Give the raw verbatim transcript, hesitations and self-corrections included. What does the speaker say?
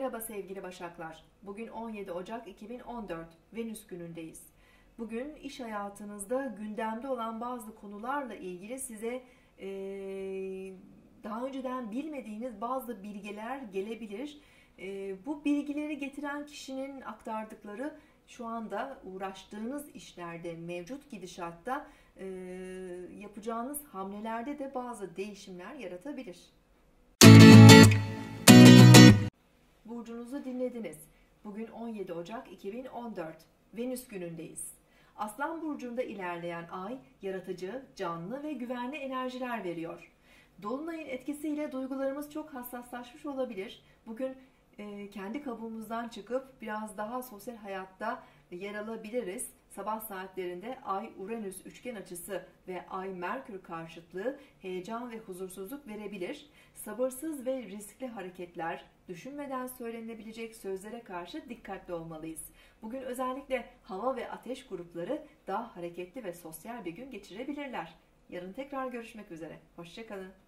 Merhaba sevgili Başaklar. Bugün on yedi Ocak iki bin on dört, Venüs günündeyiz. Bugün iş hayatınızda gündemde olan bazı konularla ilgili size e, daha önceden bilmediğiniz bazı bilgiler gelebilir. E, bu bilgileri getiren kişinin aktardıkları şu anda uğraştığınız işlerde, mevcut gidişatta e, yapacağınız hamlelerde de bazı değişimler yaratabilir. Burcunuzu dinlediniz. Bugün on yedi Ocak iki bin on dört, Venüs günündeyiz. Aslan burcunda ilerleyen ay yaratıcı, canlı ve güvenli enerjiler veriyor. Dolunayın etkisiyle duygularımız çok hassaslaşmış olabilir. Bugün e, kendi kabuğumuzdan çıkıp biraz daha sosyal hayatta yer alabiliriz. Sabah saatlerinde Ay-Uranüs üçgen açısı ve Ay-Merkür karşıtlığı heyecan ve huzursuzluk verebilir. Sabırsız ve riskli hareketler, düşünmeden söylenebilecek sözlere karşı dikkatli olmalıyız. Bugün özellikle hava ve ateş grupları daha hareketli ve sosyal bir gün geçirebilirler. Yarın tekrar görüşmek üzere. Hoşça kalın.